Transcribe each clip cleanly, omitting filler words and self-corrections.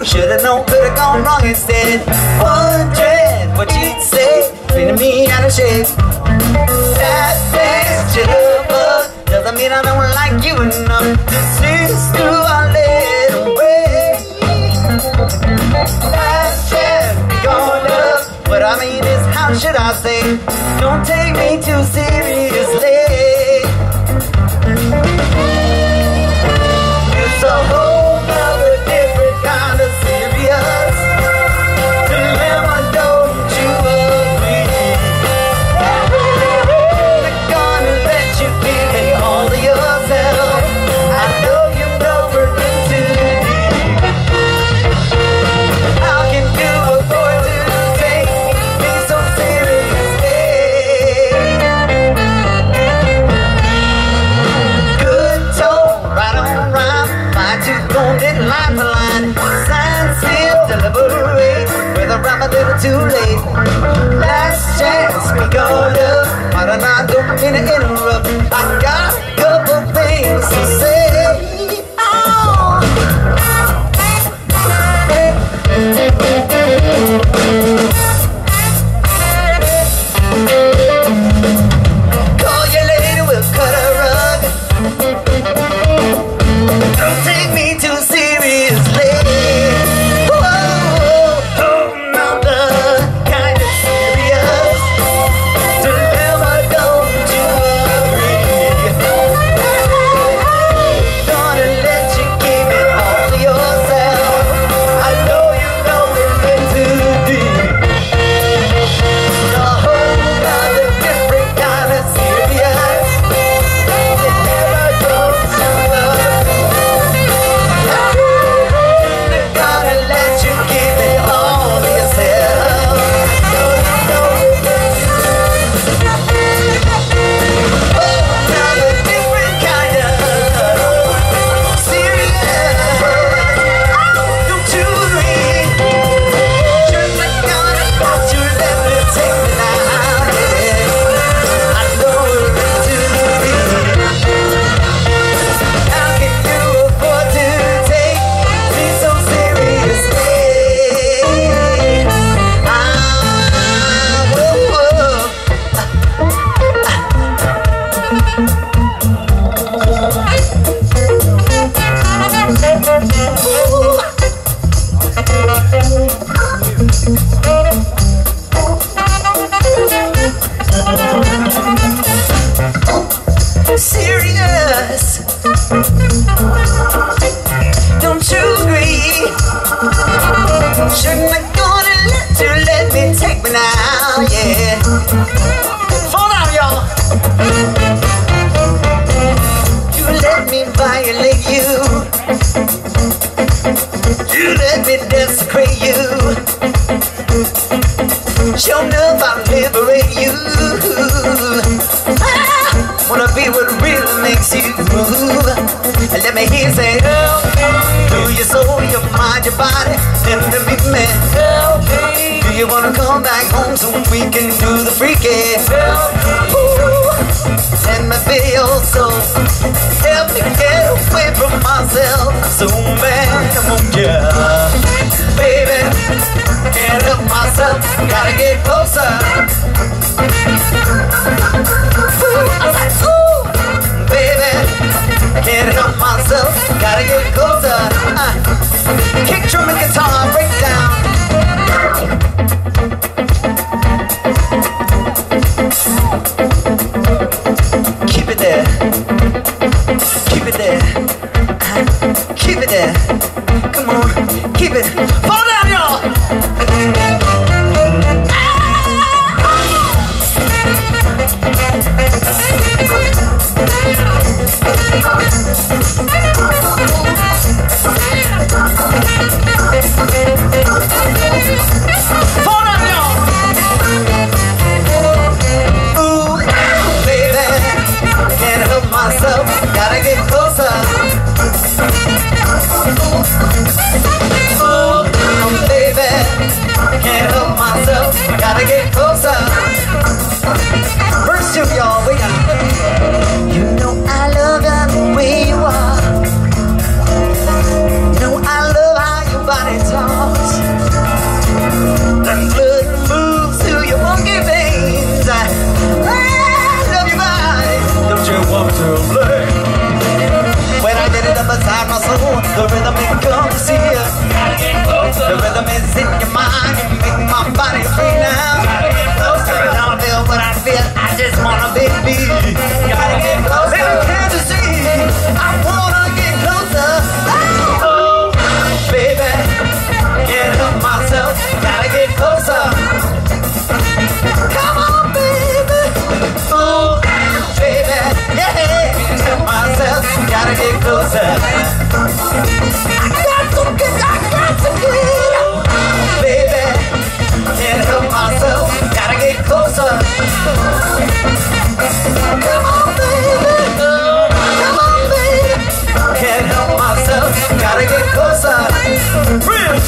Should've known, could've gone wrong instead. Wondering what you'd say, cleaning me out of shape. That dance jitterbug doesn't mean I don't like you enough to sleep through our little way. That chance be gone up. What I mean is, how should I say? Don't take me too seriously. It's a whole nother different kind of serious. Dilemma, don't you agree? They're gonna let you give me all of yourself. I know you know we're in too deep. How can you afford to take me so seriously? Good tone, right on rhyme, fine tooth comb it line for line. Sign, seal, deliberate, whether I'm a little too late. Last chance, we go love, but I'm not going to interrupt. I got a couple things to say. Call you later, we'll cut a rug. Don't take me too seriously. Whoa, another kind of serious. Dilemma, don't you agree? Gonna let you give it all to yourself. I know you know we're in too deep. A whole nother different kind of serious. Dilemma, don't you agree? Gonna let you give it all to yourself. Know you know we're in too deep. Another different kind of serious. Don't you agree? Just like gonna let you let me take me now. Yeah. I know we're in too deep. How can you afford to take me so seriously? Serious. Don't you agree? Shouldn't I gonna let me take me now, yeah. Fall down, y'all. You let me violate you. You let me desecrate you. Show enough I'll liberate you. Wanna be what really makes you move. Let me hear you say, help me. Do your soul, your mind, your body, let me man. Help me. Do you wanna come back home so we can do the freaky? Help me. Let me feel your soul. Help me get away from myself. So bad, come on, yeah. Baby, can't help myself. Gotta get closer. Ooh, baby, I can't help myself. Gotta get closer. Kick, drum, and guitar, break down.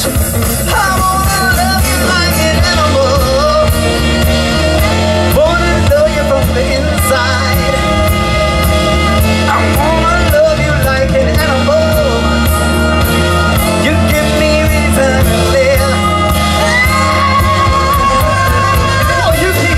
I wanna love you like an animal. Wanna love you from the inside. I wanna love you like an animal. You give me reason to live. Oh, you keep.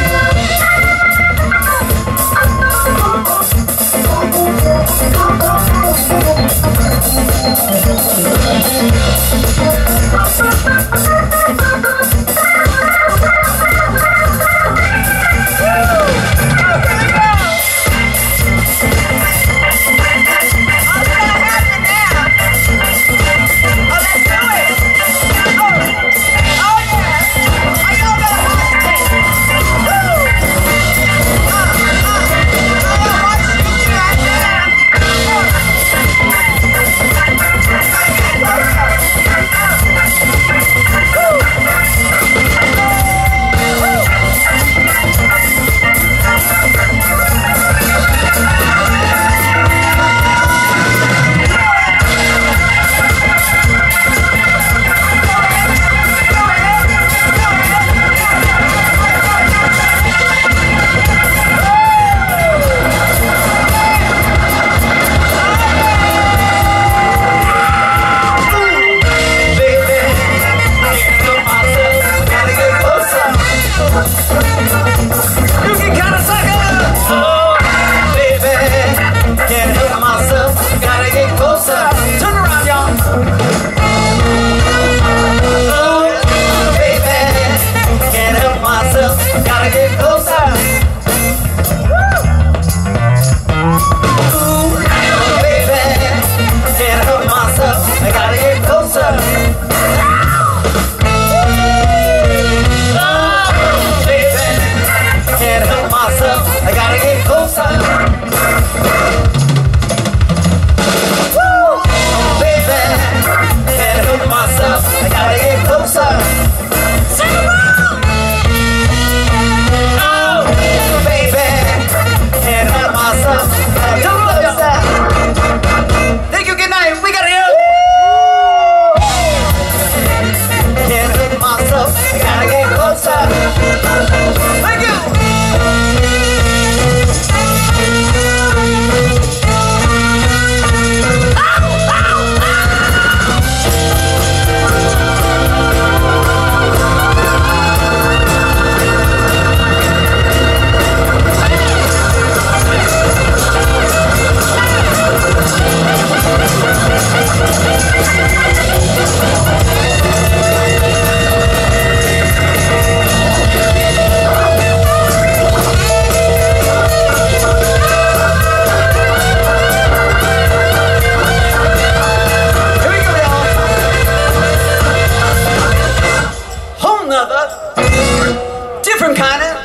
Different kind of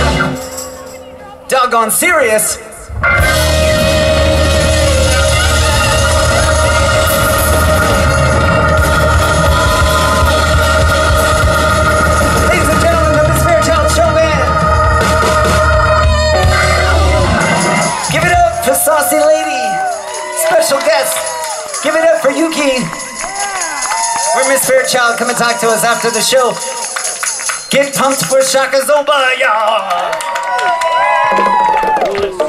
doggone serious. Ladies and gentlemen, the Miss Fairchild Show Band. Give it up for Saucy Lady. Special guest. Give it up for Yuki. We're Miss Fairchild. Come and talk to us after the show. Get pumped for Shaka Zomba, y'all!